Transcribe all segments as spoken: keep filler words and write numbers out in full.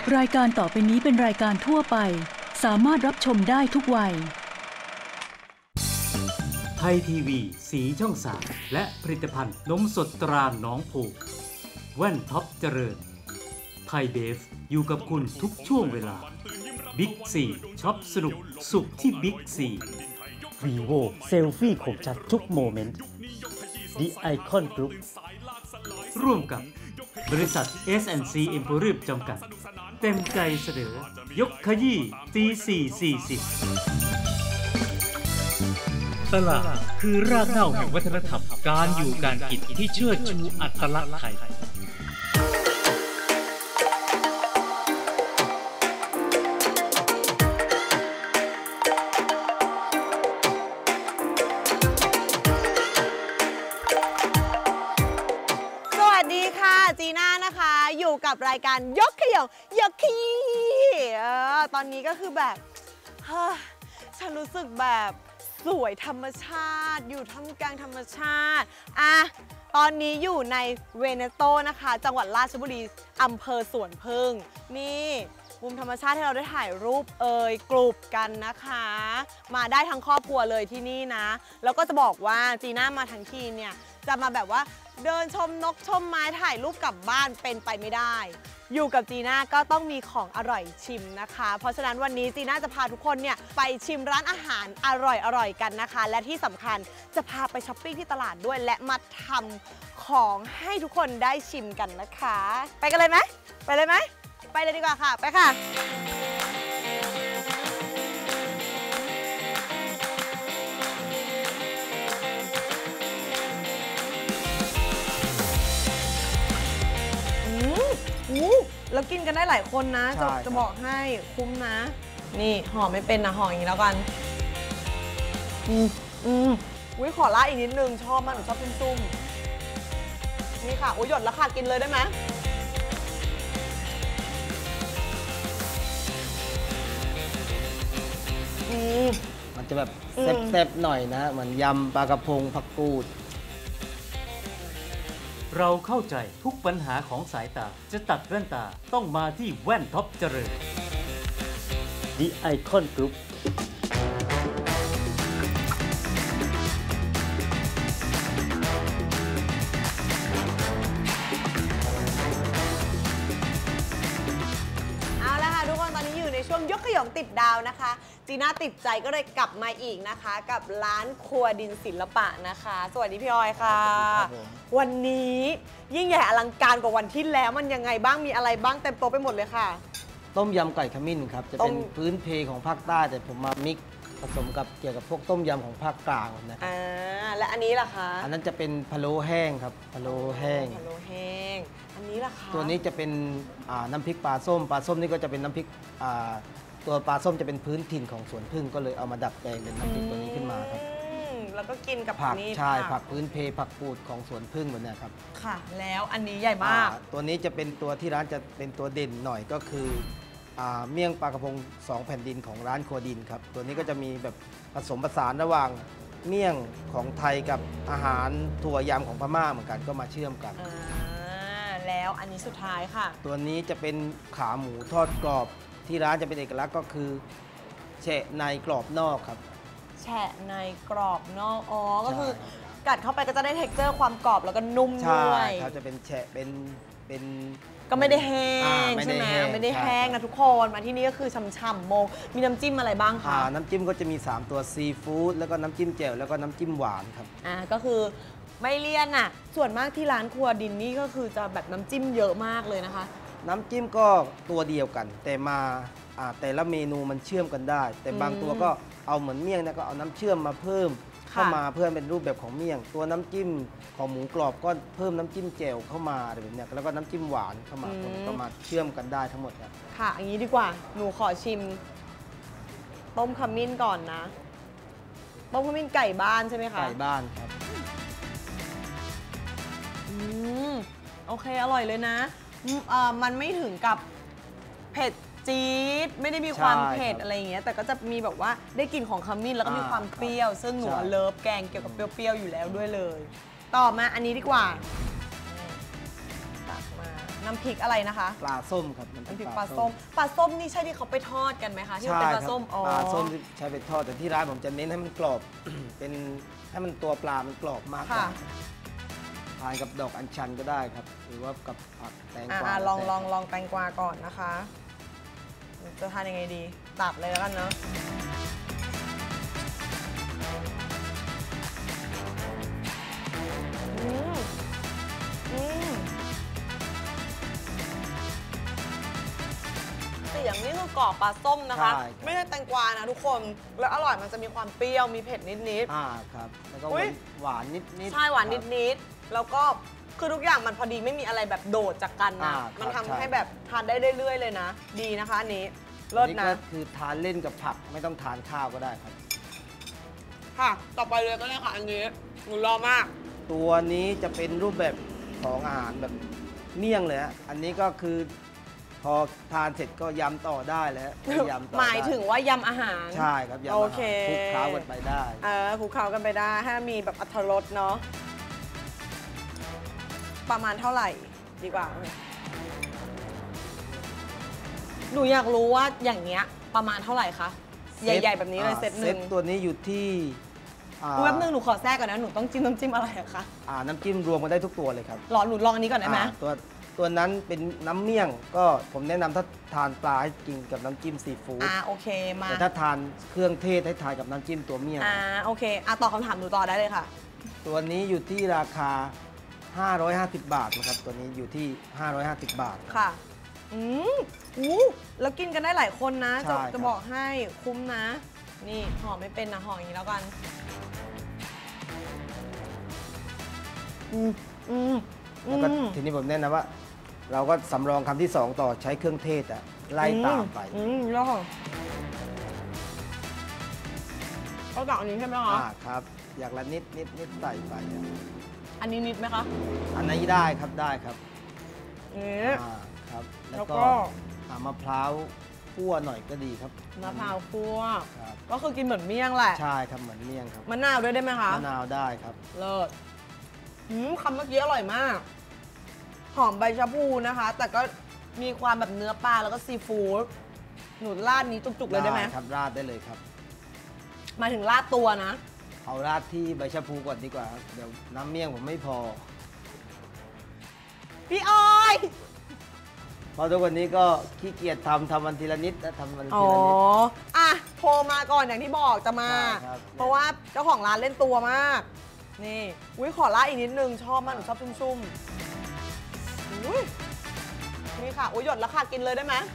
รายการต่อไปนี้เป็นรายการทั่วไปสามารถรับชมได้ทุกวัยไทยทีวีสีช่องสามและผลิตภัณฑ์นมสดตราหนองผูกแว่นท็อปเจริญไทยเบฟอยู่กับคุณทุกช่วงเวลาบิ๊กซีช็อปสนุกสุขที่บิ๊กซีวีโวเซลฟี่คมชัดทุกโมเมนต์ดิไอคอนกรุ๊ปร่วมกับบริษัท เอส แอนด์ ซี Emporium จำกัดเต็มใจเสนอยกขยี้ตีสี่สี่สิบตลาดคือรากเหง้าแห่งวัฒนธรรมการอยู่การกินที่เชิดชูอัตลักษณ์ไทยจีน่านะคะอยู่กับรายการยกขยงยกขยี้ตอนนี้ก็คือแบบฉันรู้สึกแบบสวยธรรมชาติอยู่ท่ามกลางธรรมชาติอ่ะตอนนี้อยู่ในเวเนโตนะคะจังหวัดราชบุรีอำเภอสวนพึ่งนี่มุมธรรมชาติให้เราได้ถ่ายรูปเอ่ยกลุ่มกันนะคะมาได้ทั้งครอบครัวเลยที่นี่นะแล้วก็จะบอกว่าจีน่ามาทั้งทีเนี่ยจะมาแบบว่าเดินชมนกชมไม้ถ่ายรูปกลับบ้านเป็นไปไม่ได้อยู่กับจีน่าก็ต้องมีของอร่อยชิมนะคะเพราะฉะนั้นวันนี้จีน่าจะพาทุกคนเนี่ยไปชิมร้านอาหารอร่อยๆกันนะคะและที่สำคัญจะพาไปช้อปปิ้งที่ตลาดด้วยและมาทำของให้ทุกคนได้ชิมกันนะคะไปกันเลยไหมไปเลยไหมไปเลยดีกว่าค่ะไปค่ะแล้วกินกันได้หลายคนนะจะจะบอกให้คุ้มนะนี่ห่อไม่เป็นนะห่ออย่างนี้แล้วกันอืมอืมอุ้ยขอละอีกนิดนึงชอบมากหนูชอบซุ่มๆนี่ค่ะอุ้ยหยดแล้วค่ะกินเลยได้ไหมอืมมันจะแบบแซ่บๆหน่อยนะเหมือนยำปลากระพงผักกูดเราเข้าใจทุกปัญหาของสายตาจะตัดแว่นตาต้องมาที่แว่นท็อปเจริญ The Icon Group ช่วงยกขยงติดดาวนะคะจีน่าติดใจก็เลยกลับมาอีกนะคะกับร้านครัวดินศิลปะนะคะสวัสดีพี่ออยค่ะวันนี้ยิ่งใหญ่อลังการกว่าวันที่แล้วมันยังไงบ้างมีอะไรบ้างเต็มโต๊ะไปหมดเลยค่ะต้มยำไก่ขมิ้นครับจะเป็นพื้นเพของภาคใต้แต่ผมมามิกผสมกับเกี่ยวกับพวกต้มยำของภาคกลางนะอ่าและอันนี้ล่ะคะอันนั้นจะเป็นพะโล้แห้งครับพะโล้แห้งพะโล้แห้งอันนี้ล่ะคะตัวนี้จะเป็นน้ำพริกปลาส้มปลาส้มนี่ก็จะเป็นน้ำพริกตัวปลาส้มจะเป็นพื้นถิ่นของสวนพึ่งก็เลยเอามาดัดแปลงเป็นน้ำพริกตัวนี้ขึ้นมาครับแล้วก็กินกับผักใช่ผักพื้นเพผักปูดของสวนพึ่งแบบนี้ครับค่ะแล้วอันนี้ใหญ่มากตัวนี้จะเป็นตัวที่ร้านจะเป็นตัวเด่นหน่อยก็คือเมี่ยงปลากระพงสองแผ่นดินของร้านครัวดินครับตัวนี้ก็จะมีแบบผสมผสานระหว่างเมี่ยงของไทยกับอาหารถั่วยำของพม่าเหมือนกันก็มาเชื่อมกันแล้วอันนี้สุดท้ายค่ะตัวนี้จะเป็นขาหมูทอดกรอบที่ร้านจะเป็นเอกลักษณ์ก็คือแฉะในกรอบนอกครับแฉะในกรอบนอกอ๋อก็คือกัดเข้าไปก็จะได้เท็กเจอร์ความกรอบแล้วก็นุ่มด้วยใช่เขาจะเป็นแฉะเป็นเป็นก็ไม่ได้แห้งใช่ไหมไม่ได้แห้งนะทุกคนมาที่นี่ก็คือฉ่ำๆโมงมีน้ำจิ้มอะไรบ้างคะน้ำจิ้มก็จะมีสามตัวซีฟู้ดแล้วก็น้ำจิ้มแจ่วแล้วก็น้ำจิ้มหวานครับอ่าก็คือไม่เลี่ยนอ่ะส่วนมากที่ร้านครัวดินนี่ก็คือจะแบบน้ำจิ้มเยอะมากเลยนะคะน้ำจิ้มก็ตัวเดียวกันแต่มาแต่ละเมนูมันเชื่อมกันได้แต่บางตัวก็เอาเหมือนเมี่ยงนะก็เอาน้ำเชื่อมมาเพิ่มเข้ามาเพื่อเป็นรูปแบบของเมี่ยงตัวน้ำจิ้มของหมูกรอบก็เพิ่มน้ำจิ้มแจ่วเข้ามาอะไรแบบนี้แล้วก็น้ำจิ้มหวานเข้ามาก็มาเชื่อมกันได้ทั้งหมดครับค่ะอย่างนี้ดีกว่าหนูขอชิมต้มขมิ้นก่อนนะต้มขมิ้นไก่บ้านใช่ไหมคะไก่บ้านครับอืมโอเคอร่อยเลยนะมันไม่ถึงกับเผ็ดจี๊ดไม่ได้มีความเผ็ดอะไรอย่างเงี้ยแต่ก็จะมีแบบว่าได้กลิ่นของขมิ้นแล้วก็มีความเปรี้ยวซึ่งหนูเลิฟแกงเกี่ยวกับเปรี้ยวๆอยู่แล้วด้วยเลยต่อมาอันนี้ดีกว่าตักมาน้ำพริกอะไรนะคะปลาส้มครับน้ำพริกปลาส้มปลาส้มนี่ใช่ที่เขาไปทอดกันไหมคะที่มันใช่เป็นคปรัลาบส้มอ๋อปลาส้มที่ใช้ไปทอดแต่ที่ร้านผมจะเน้นให้มันกรอบ เป็นให้มันตัวปลามันกรอบมากกว่าทานกับดอกอัญชันก็ได้ครับ หรือว่ากับผักแตงกวาอ่าลองลองลองแตงกวาก่อนนะคะ จะทานยังไงดีตัดเลยแล้วกันเนาะอืมอืมเสียงนี่คือกรอบปลาส้มนะคะ ไม่ใช่แตงกวานะทุกคน แล้วอร่อยมันจะมีความเปรี้ยวมีเผ็ดนิดอ่าครับแล้วก็อุ๊ยหวานนิดนิดๆใช่หวานนิดๆแล้วก็คือทุกอย่างมันพอดีไม่มีอะไรแบบโดดจากกันนะอ่าครับมันทำใช่ให้แบบทานได้เรื่อยๆเลยนะ ดีนะคะอันนี้เลิศนี่นะก็คือทานเล่นกับผักไม่ต้องทานข้าวก็ได้ครับค่ะ ต่อไปเลยก็ได้ค่ะอันนี้หนูรอมากตัวนี้จะเป็นรูปแบบของอาหารแบบเมี่ยงเลยฮะอันนี้ก็คือพอทานเสร็จก็ยำต่อได้แล้วยำต่อหมายได้ถึงว่ายำอาหารใช่ครับยำอาโอหารเคคลุกเคล้ากันไปได้เออคลุกเคล้ากันไปได้ให้มีแบบอรรถรสเนาะประมาณเท่าไหร่ดีกว่า หนูอยากรู้ว่าอย่างเงี้ยประมาณเท่าไหร่คะใหญ่ๆแบบนี้เลยอ่าเซตหเซนึ่ตงตัวนี้อยู่ที่อ่าแป๊บนึงหนูขอแทรกก่อนนะหนูต้องจิ้มน้ำจิ้มอะไรอะคะอ่าน้ำจิ้มรวมกันได้ทุกตัวเลยครับรอหนูลองอันนี้ก่อนได้ไหมอ่าตัวตัวนั้นเป็นน้ำเมี่ยงก็ผมแนะนำถ้าทานปลาให้กินกับน้ำจิ้มซีฟู้ดอ่าโอเคมาแต่ถ้าทานเครื่องเทศให้ทานกับน้ำจิ้มตัวเมี่ยงอ่าโอเคอ่ะตอบคำถามหนูต่อได้เลยค่ะตัวนี้อยู่ที่ราคา ห้าร้อยห้าสิบ บาทนะครับ ตัวนี้อยู่ที่ ห้าร้อยห้าสิบ บาทค่ะ อืมอู้แล้วกินกันได้หลายคนนะใช่จะครับจะบอกให้คุ้มนะ นี่ห่อไม่เป็นนะห่ออย่างนี้แล้วกัน อืมอืมอืแล้วก็มทีนี้ผมแนะนำว่า เราก็สำรองคำที่สองต่อใช้เครื่องเทศอะไล่ตามไปอืมอืมแล้วค่ะเอาจากอันนี้ใช่ไหมคะอ่าครับ อย่างละนิดนิดนิดใส่ไปอะอันนี้นิดไหมคะอันนี้ได้ครับได้ครับนี่อ่าครับแล้แล้ว วก็ก็อ่ามะพร้าวคั่วหน่อยก็ดีครับมะพร้าวคั่วครับก็คือกินเหมือนเมี่ยงแหละใช่ครับเหมือนเมี่ยงครับมะนาวด้วยได้ไหมคะมะนาวได้ครับเลิศอืมคำเมื่อกี้อร่อยมาก หอมใบชะพูนะคะ แต่ก็มีความแบบเนื้อปลาแล้วก็ซีฟู้ด หนูราดนี้จุกๆเลยได้ไหมครับราดได้เลยครับหมายถึงราดตัวนะเอาราดที่ใบชะพูก่อนดีกว่าครับเดี๋ยวน้ำเมี่ยงผมไม่พอพี่ออยเพราะทุกวันนี้ก็ขี้เกียจทำทำวันทีละนิดนะทำวันอ๋ทีอละนิดอ่ะ โทรมาก่อนอย่างที่บอกจะมาใช่ครับเพราะว่าเจ้าของร้านเล่นตัวมาก นี่ อุ้ยขอราดอีกนิดนึง ชอบมากหนูชอบชุ่มๆอุ้ยนี่ค่ะ อุ้ยหยดแล้วค่ะ กินเลยได้ไหม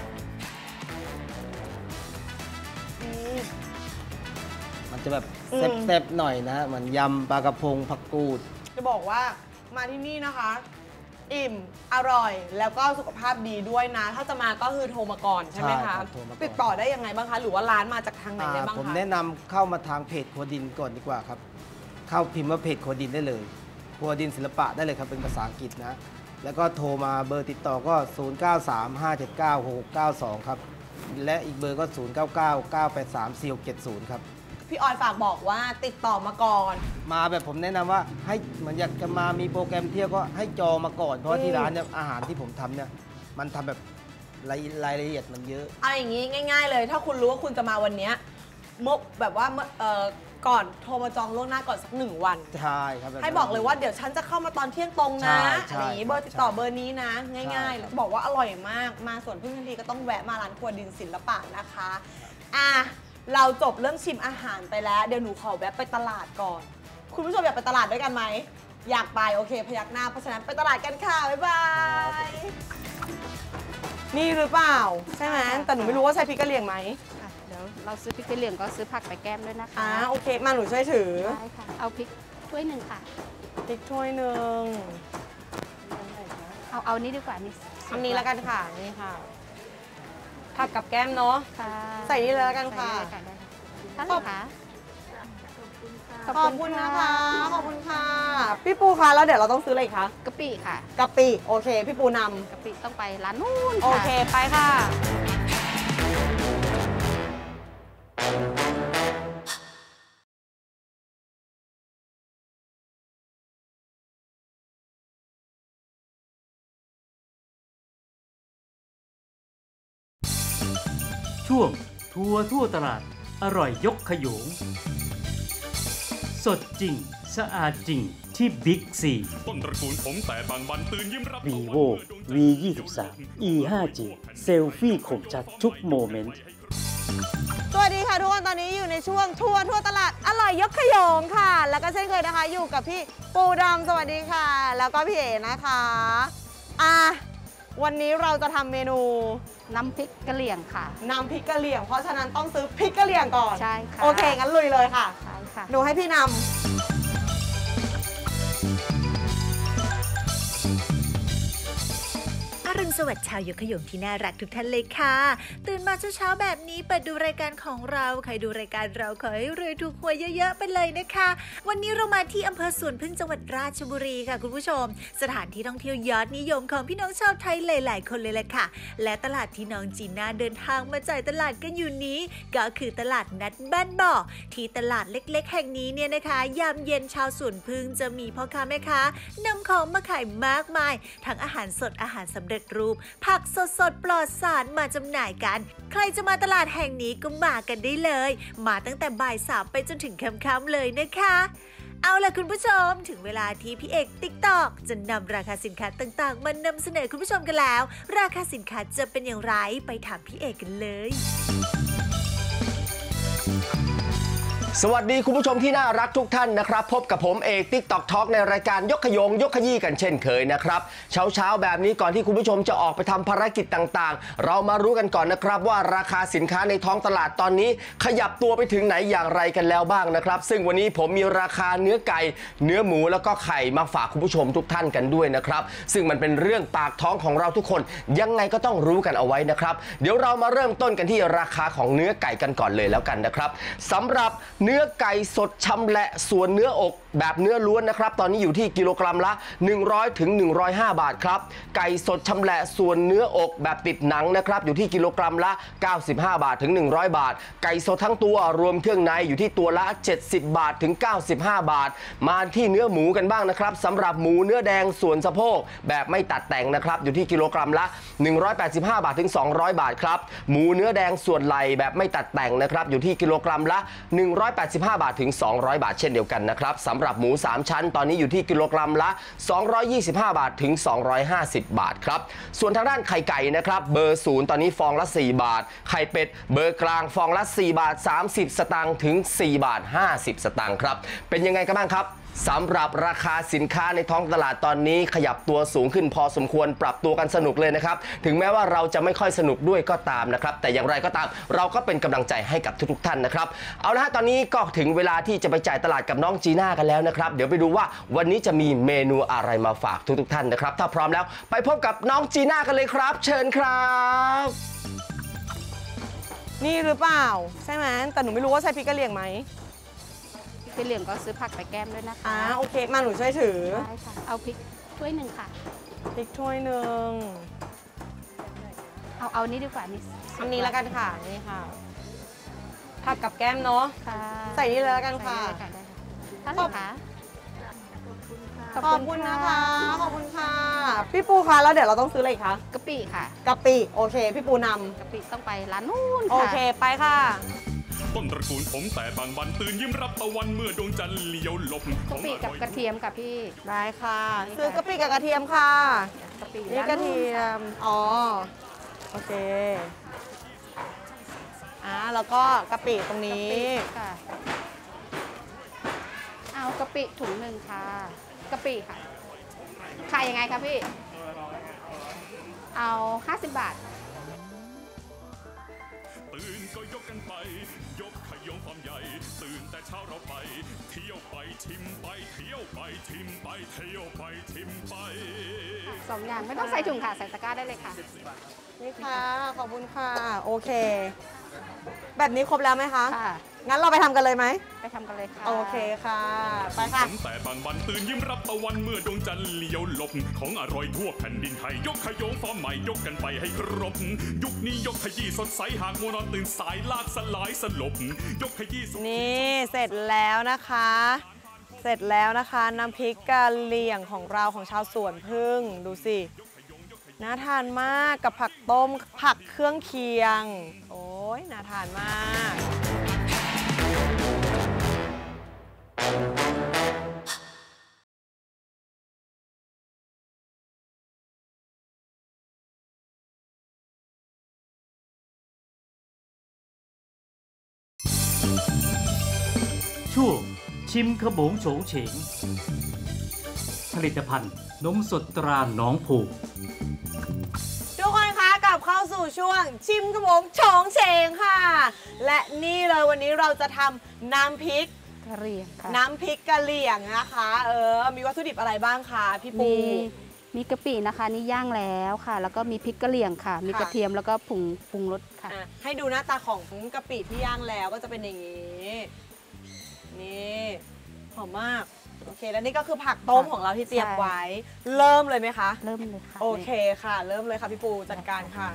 อืมมันจะแบบอืมแซ่บๆหน่อยนะเหมือนยำปลากระพงผักกูดจะบอกว่ามาที่นี่นะคะ อิ่ม อร่อย แล้วก็สุขภาพดีด้วยนะ ถ้าจะมาก็คือโทรมาก่อนใช่ไหมใช่ครัคะบโทรมาก่อนติดต่อได้ยังไงบ้างคะ หรือว่าร้านมาจากทางไหนได้อ่าบ้างผมคะแนะนำเข้ามาทางเพจครัวดินก่อนดีกว่าครับ เข้าพิมพ์ว่าเพจครัวดินได้เลยครัวดินศิลปะได้เลยครับเป็นภาษาอังกฤษนะ แล้วก็โทรมาเบอร์ติดต่อก็ ศูนย์ เก้า สาม ห้า เจ็ด เก้า หก เก้า สอง ครับ และอีกเบอร์ก็ ศูนย์ เก้า เก้า เก้า แปด สาม สี่ หก เจ็ด ศูนย์ ครับพี่ออยฝากบอกว่าติดต่อมาก่อนมาแบบผมแนะนำว่าให้เหมือนอยากจะมามีโปรแกรมเที่ยวก็ให้จองมาก่อน เพราะว่าอืมที่ร้านเนี่ยอาหารที่ผมทำเนี่ยมันทำแบบรายรายละเอียดมันเยอะเอาอย่างนี้ง่าย ๆ เลย ถ้าคุณรู้ว่าคุณจะมาวันเนี้ยเมื่อแบบว่าเมื่อเอ่อก่อนโทรมาจองล่วงหน้าก่อนสักหนึ่งวันใช่ครับแบบนั้นให้บอกเลยว่าเดี๋ยวฉันจะเข้ามาตอนเที่ยงตรงนะใช่อะใช่ไรอย่างนี้เบอร์ติดต่อใช่เบอร์นี้นะใช่ง่ายๆครับแล้วบอกว่าอร่อยมาก มาสวนพึ่งทันทีก็ต้องแวะมาร้านครัวดินศิลปะนะคะ อ่ะ เราจบเรื่องชิมอาหารไปแล้ว เดี๋ยวหนูขอแวะไปตลาดก่อน คุณผู้ชมอยากไปตลาดด้วยกันไหม อยากไปโอเค พยักหน้า เพราะฉะนั้นไปตลาดกันค่ะ บ๊ายบาย นี่หรือเปล่า ใช่ไหมใช่ค่ะแต่หนูไม่รู้ว่าใช่พริกกะเหรี่ยงไหมค่ะเดี๋ยวเราซื้อพริกกะเหรี่ยงก็ซื้อผักไปแก้มด้วยนะคะอ่าโอเค มาหนูช่วยถือได้ค่ะ เอาพริกถ้วยหนึ่งค่ะพริกถ้วยหนึ่งเอาเอานี้ดีกว่านี่อันนี้แล้วกันค่ะ นี่ค่ะ ผักกับแก้มเนาะค่ะใส่นี่เลยแล้วกันค่ะใส่นี่เลยค่ะได้ค่ะท่านไหนคะขอบคุณนะคะ ขอบคุณค่ะ พี่ปูคะแล้วเดี๋ยวเราต้องซื้ออะไรอีกคะกะปิค่ะกะปิ โอเค พี่ปูนำกะปิต้องไปร้านนู้นโอค่ะเค ไปค่ะช่วงทัวร์ทั่วตลาดอร่อยยกขยงสดจริงสะอาดจริงที่บิ๊กซีต้นตระกูลผมแต่บางบันตื่นยิ้มรับ vivo วี ยี่สิบสาม อี ไฟว์จี เซลฟี่คมชัดทุกโมเมนต์สวัสดีค่ะทุกคนตอนนี้อยู่ในช่วงทัวร์ทั่วตลาดอร่อยยกขยงค่ะแล้วก็เช่นเคยนะคะอยู่กับพี่ปูดำสวัสดีค่ะแล้วก็พี่เอ๋นะคะอ่ะวันนี้เราจะทำเมนูน้ำพริกกะเหรี่ยงค่ะน้ำพริกกะเหรี่ยงเพราะฉะนั้นต้องซื้อพริกกะเหรี่ยงก่อนใช่ค่ะโอเคงั้นลุยเลยค่ะใช่ค่ะหนูให้พี่นำอรุณสวัสดิ์ชาวยกขยงที่น่ารักทุกท่านเลยค่ะตื่นมาเช้าๆแบบนี้เปิดดูรายการของเราใครดูรายการเราขอให้รวยถูกหวยเยอะๆไปเลยนะคะวันนี้เรามาที่อำเภอสวนพึ่งจังหวัดราชบุรีค่ะคุณผู้ชมสถานที่ท่องเที่ยวยอดนิยมของพี่น้องชาวไทยหลายๆคนเลยแหละค่ะและตลาดที่น้องจีน่าเดินทางมาจ่ายตลาดกันอยู่นี้ก็คือตลาดนัดบ้านบ่อที่ตลาดเล็กๆแห่งนี้เนี่ยนะคะยามเย็นชาวสวนพึ่งจะมีพ่อค้าแม่ค้านำของมาขายมากมายทั้งอาหารสดอาหารสำเร็จรูปผักสดๆปลอดสารมาจำหน่ายกันใครจะมาตลาดแห่งนี้ก็มากันได้เลยมาตั้งแต่บ่ายสามไปจนถึงค่ำๆเลยนะคะเอาล่ะคุณผู้ชมถึงเวลาที่พี่เอกติ๊กตอกจะนำราคาสินค้าต่างๆมานำเสนอคุณผู้ชมกันแล้วราคาสินค้าจะเป็นอย่างไรไปถามพี่เอกกันเลยสวัสดีคุณผู้ชมที่น่ารักทุกท่านนะครับพบกับผมเอก TikTok Talk ในรายการยกขยงยกขยี้กันเช่นเคยนะครับเช้าเช้าแบบนี้ก่อนที่คุณผู้ชมจะออกไปทำภารกิจต่างๆเรามารู้กันก่อนนะครับว่าราคาสินค้าในท้องตลาดตอนนี้ขยับตัวไปถึงไหนอย่างไรกันแล้วบ้างนะครับซึ่งวันนี้ผมมีราคาเนื้อไก่เนื้อหมูแล้วก็ไข่มาฝากคุณผู้ชมทุกท่านกันด้วยนะครับซึ่งมันเป็นเรื่องปากท้องของเราทุกคนยังไงก็ต้องรู้กันเอาไว้นะครับเดี๋ยวเรามาเริ่มต้นกันที่ราคาของเนื้อไก่กันก่อนเลยแล้วกันนะครับสำหรับเนื้อไก่สดชำแหละส่วนเนื้ออกแบบเนื้อล้วนนะครับตอนนี้อยู่ที่กิโลกรัมละหนึ่งร้อยถึงหนึ่งร้อยห้าบาทครับไก่สดชำแหละส่วนเนื้ออกแบบติดหนังนะครับอยู่ที่กิโลกรัมละเก้าสิบห้าบาทถึงหนึ่งร้อยบาทไก่สดทั้งตัวรวมเครื่องในอยู่ที่ตัวละเจ็ดสิบบาทถึงเก้าสิบห้าบาทมาที่เนื้อหมูกันบ้างนะครับสำหรับหมูเนื้อแดงส่วนสะโพกแบบไม่ตัดแต่งนะครับอยู่ที่กิโลกรัมละหนึ่งร้อยแปดสิบห้าบาทถึงสองร้อยบาทครับหมูเนื้อแดงส่วนไหล่แบบไม่ตัดแต่งนะครับอยู่ที่กิโลกรัมละหนึ่งร้อยแปดสิบห้าบาทถึงสองร้อยบาทเช่นเดียวกันนะครับสำหรับหมูสามชั้นตอนนี้อยู่ที่กิโลกรัมละสองร้อยยี่สิบห้าบาทถึงสองร้อยห้าสิบบาทครับส่วนทางด้านไข่ไก่นะครับเบอร์ศูนย์ตอนนี้ฟองละสี่บาทไข่เป็ดเบอร์กลางฟองละสี่บาทสามสิบสตางค์ถึงสี่บาทห้าสิบสตางค์ครับเป็นยังไงกันบ้างครับสำหรับราคาสินค้าในท้องตลาดตอนนี้ขยับตัวสูงขึ้นพอสมควรปรับตัวกันสนุกเลยนะครับถึงแม้ว่าเราจะไม่ค่อยสนุกด้วยก็ตามนะครับแต่อย่างไรก็ตามเราก็เป็นกำลังใจให้กับทุกๆท่านนะครับเอาละฮะตอนนี้ก็ถึงเวลาที่จะไปจ่ายตลาดกับน้องจีน่ากันแล้วนะครับเดี๋ยวไปดูว่าวันนี้จะมีเมนูอะไรมาฝากทุกๆท่านนะครับถ้าพร้อมแล้วไปพบกับน้องจีน่ากันเลยครับเชิญครับนี่หรือเปล่าใช่ไหมแต่หนูไม่รู้ว่าใช่พริกกะเหรี่ยงไหมพี่เหลี่ยงก็ซื้อผักไปแก้มด้วยนะคะอ่าโอเคมาหนูช่วยถือได้ค่ะเอาพริกถ้วยหนึ่งค่ะพริกถ้วยหนึ่งเอาเอานี้ดีกว่านี่อันนี้แล้วกันค่ะนี่ค่ะผักกับแก้มเนาะใส่นี่เลยแล้วกันค่ะท่านคะขอบคุณนะคะขอบคุณค่ะพี่ปูคะแล้วเดี๋ยวเราต้องซื้ออะไรคะกะปิค่ะกะปิโอเคพี่ปูนำกะปิต้องไปร้านนู้นค่ะโอเคไปค่ะต้นตระกูลผมแต่บางบันตื่นยิ้มรับตะวันเมื่อดวงจันทร์เลี้ยวหลบกะปิกับกระเทียมค่ะพี่ได้ค่ะซื้อกะปิกับกระเทียมค่ะกะปินี่กระเทียมอ๋อโอเคอ่าแล้วก็กะปิตรงนี้ค่ะเอากะปิถุงหนึ่งค่ะกะปิค่ะขายยังไงคะพี่เอาห้าสิบบาทตื่นก็ยกกันไปยกขยงความใหญ่ตื่นแต่เช้าเราไปเที่ยวไปชิมไปเที่ยวไปชิมไปเที่ยวไปชิมไปสองอย่างไม่ต้องใส่ถุงค่ะใส่ตะกร้าได้เลยค่ะนี่ค่ะขอบคุณค่ะโอเคแบบนี้ครบแล้วไหมคะค่ะงั้นเราไปทำกันเลยไหมไปทำกันเลยค่ะโอเคค่ะไปค่ะแต่บางวันตื่นยิ้มรับตะวันเมื่อดวงจันทร์เลี้ยวหลบของอร่อยทั่วแผ่นดินไทยยกขยงฟอร์มใหม่ยกกันไปให้ครบยุคนี้ยกขยี้สดใสหากมัวนอนตื่นสายลากสลายสลบยกขยี้นี่เสร็จแล้วนะคะเสร็จแล้วนะคะน้ำพริกกะเหรี่ยงของเราของชาวสวนพึ่งดูสิน่าทานมากกับผักต้มผักเครื่องเคียงโอ้ยน่าทานมากช่วงชิมขโมงโฉงเฉงผลิตภัณฑ์นมสดตราหนองผูกทุกคนคะกลับเข้าสู่ช่วงชิมขโมงโฉงเฉงค่ะและนี่เลยวันนี้เราจะทำน้ำพริกกะเหรี่ยงค่ะน้ำพริกกะเหรี่ยงนะคะเออมีวัตถุดิบอะไรบ้างคะพี่ปูมีมีกะปินะคะนี่ย่างแล้วค่ะแล้วก็มีพริกกะเหรี่ยงค่ะมีกระเทียมแล้วก็ผงปรุงรสค่ะให้ดูหน้าตาของกะปิที่ย่างแล้วก็จะเป็นอย่างนี้นี่หอมมากโอเคแล้วนี่ก็คือผักต้มของเราที่เตรียมไว้เริ่มเลยไหมคะเริ่มเลยค่ะโอเคค่ะเริ่มเลยค่ะพี่ปูจัดการค่ะ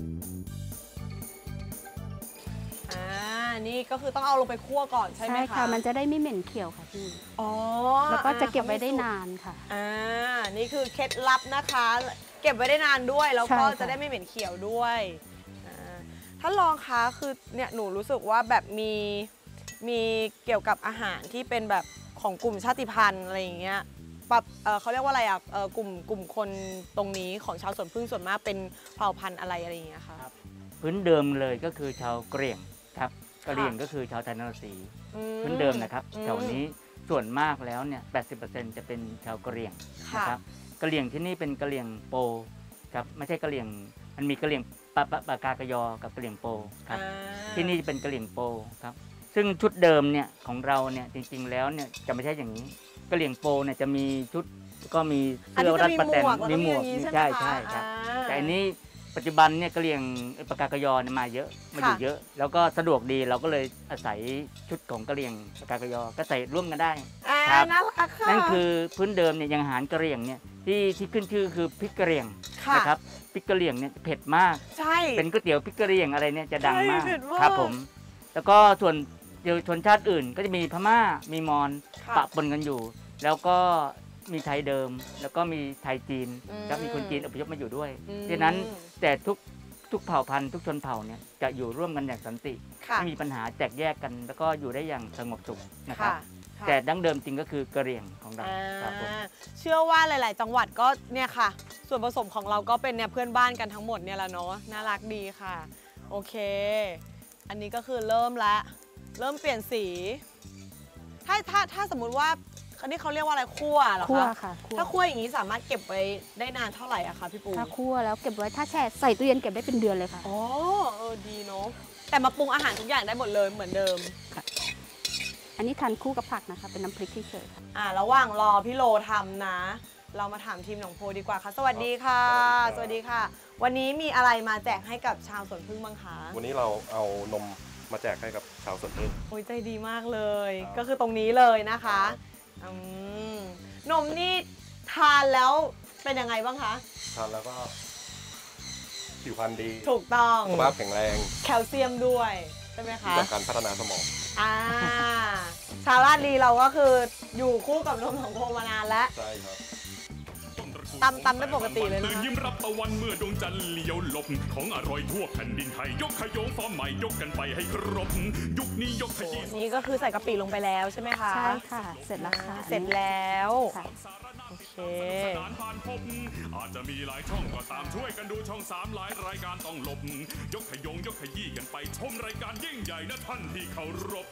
อ่านี่ก็คือต้องเอาลงไปคั่วก่อนใช่ไหมคะใช่ค่ะมันจะได้ไม่เหม็นเขียวค่ะพี่อ๋อแล้วก็จะเก็บไว้ได้นานค่ะอ่านี่คือเคล็ดลับนะคะเก็บไว้ได้นานด้วยแล้วก็จะได้ไม่เหม็นเขียวด้วยถ้าลองคะคือเนี่ยหนูรู้สึกว่าแบบมีมีเกี่ยวกับอาหารที่เป็นแบบของกลุ่มชาติพันธุ์อะไรอย่างเงี้ยปรับเเขาเรียกว่าอะไรอ่ะกลุ่มกลุ่มคนตรงนี้ของชาวสวนพึ่งส่วนมากเป็นเผ่าพันธุ์อะไรอะไรอย่างเงี้ยค่ะพื้นเดิมเลยก็คือชาวกะเหรี่ยงครับกะเหรี่ยงก็คือชาวไทยนรสีพื้นเดิมนะครับแถวนี้ส่วนมากแล้วเนี่ย แปดสิบเปอร์เซ็นต์ จะเป็นชาวกะเหรี่ยงนะครับกะเหรี่ยงที่นี่เป็นกะเหรี่ยงโปครับไม่ใช่กะเหรี่ยงมันมีกะเหรี่ยงปะปะปากากะยอกับกะเหรี่ยงโปครับที่นี่เป็นกะเหรี่ยงโปครับซึ่งชุดเดิมเนี่ยของเราเนี่ยจริงๆแล้วเนี่ยจะไม่ใช่อย่างนี้กะเหรี่ยงโปเนี่ยจะมีชุดก็มีเสื้อรัดประแตนมีหมวกใช่ใช่ครับแต่อันนี้ปัจจุบันเนี่ยกะเหรี่ยงปากากะยอมาเยอะมาอยู่เยอะแล้วก็สะดวกดีเราก็เลยอาศัยชุดของกะเหรี่ยงปากากะยอก็ใส่ร่วมกันได้ครับนั่นคือพื้นเดิมเนี่ยยังอาหารกะเหรี่ยงเนี่ยที่ที่ขึ้นชื่อคือพริกกะเหรี่ยงนะครับพริกกะเหรี่ยงเนี่ยเผ็ดมากใช่เป็นก๋วยเตี๋ยวพริกกะเหรี่ยงอะไรเนี่ยจะดังมากครับผมแล้วก็ส่วนชนชาติอื่นก็จะมีพม่ามีมอญปะปนกันอยู่แล้วก็มีไทยเดิมแล้วก็มีไทยจีนแล้วมีคนจีนอพยพมาอยู่ด้วยดังนั้นแต่ทุกทุกเผ่าพันธุ์ทุกชนเผ่าเนี่ยจะอยู่ร่วมกันอย่างสันติไม่มีปัญหาแตกแยกกันแล้วก็อยู่ได้อย่างสงบสุขนะครับแต่ดั้งเดิมจริงก็คือกะเหรี่ยงของเราครับผมเชื่อว่าหลายๆจังหวัดก็เนี่ยค่ะส่วนผสมของเราก็เป็นเนี่ยเพื่อนบ้านกันทั้งหมดเนี่ยแหละเนาะน่ารักดีค่ะโอเคอันนี้ก็คือเริ่มละเริ่มเปลี่ยนสีถ้าถ้าถ้าสมมุติว่าอันนี้เขาเรียกว่าอะไรคั่วเหรอคะคั่วค่ะถ้าคั่วอย่างนี้สามารถเก็บไว้ได้นานเท่าไหร่อะคะพี่ปูถ้าคั่วแล้วเก็บไว้ถ้าแช่ใส่ตู้เย็นเก็บได้เป็นเดือนเลยค่ะอ๋อเออดีเนาะแต่มาปรุงอาหารทุกอย่างได้หมดเลยเหมือนเดิมค่ะอันนี้ทานคู่กับผักนะคะเป็นน้ำพริกเฉยๆอ่าระหว่างรอพี่โลทำนะเรามาถามทีมหนองโพดีกว่าค่ะสวัสดีค่ะสวัสดีค่ะวันนี้มีอะไรมาแจกให้กับชาวสวนพึ่งบ้างคะวันนี้เราเอานมมาแจกให้กับชาวสวนพึ่งโอ้ยใจดีมากเลยก็คือตรงนี้เลยนะคะนมนี่ทานแล้วเป็นยังไงบ้างคะทานแล้วก็ผิวพรรณดีถูกต้องสุขภาพแข็งแรงแคลเซียมด้วยใช่ไหมคะต่อการพัฒนาสมองอ่าชาวราชดีเราก็คืออยู่คู่กับนมของโพมานานแล้วใช่ครับตำตำได้ปกติเลยนะตื่นยิ้มรับตะวันเมื่อดวงจันทร์เลี้ยวหลบของอร่อยทั่วแผ่นดินไทยยกขยงฟอร์มใหม่ยกกันไปให้ครบยุคนี้ยกขยี้นี่ก็คือใส่กะปิลงไปแล้วใช่ไหมคะใช่ค่ะเสร็จแล้วค่ะเสร็จแล้วโอเคอาจจะมีหลายช่องก็ตามช่วยกันดูช่องสามหลายรายการต้องหลบยกขยงยกขยี้กันไปชมรายการยิ่งใหญ่นะท่านที่เคารพ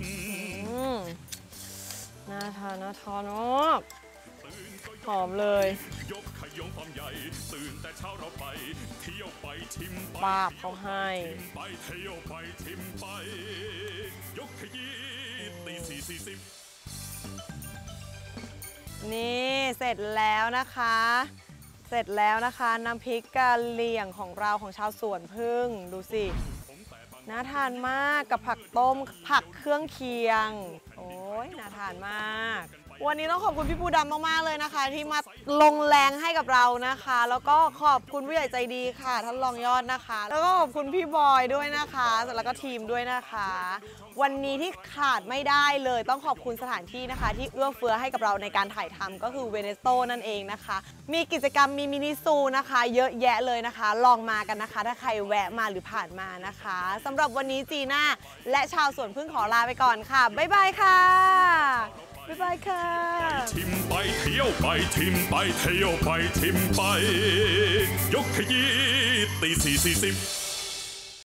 น่าทานน่าทานมากหอมเลยยกขยงความใหญ่ตื่นแต่เช้าเราไปเที่ยวไปชิมไปบาบเขาให้ไปเที่ยวไปชิมไปยกขยี้ตีสี่สี่สิบนี่เสร็จแล้วนะคะเสร็จแล้วนะคะน้ำพริกกะเหรี่ยงของเราของชาวสวนพึ่งดูสิน่าทานมากกับผักต้มผักเครื่องเคียงโอ้ยน่าทานมากวันนี้ต้องขอบคุณพี่ปูดำมากๆเลยนะคะ ที่มาลงแรงให้กับเรานะคะ แล้วก็ขอบคุณผู้ใหญ่ใจดีค่ะท่านรองยอดนะคะ แล้วก็ขอบคุณพี่บอยด้วยนะคะแล้วก็ทีมด้วยนะคะ วันนี้ที่ขาดไม่ได้เลยต้องขอบคุณสถานที่นะคะ ที่เอื้อเฟื้อให้กับเราในการถ่ายทำก็คือเวเนสโตนั่นเองนะคะ มีกิจกรรมมีมินิซูนะคะ เยอะแยะเลยนะคะ ลองมากันนะคะ ถ้าใครแวะมาหรือผ่านมานะคะสำหรับวันนี้จีน่าและชาวสวนพึ่งขอลาไปก่อนค่ะบ๊ายบายค่ะบ๊ายบายค่ะทิมไปเที่ยวไปทิมไปเที่ยวไปทิมไปยกขยี้ตีสี่สี่สิบ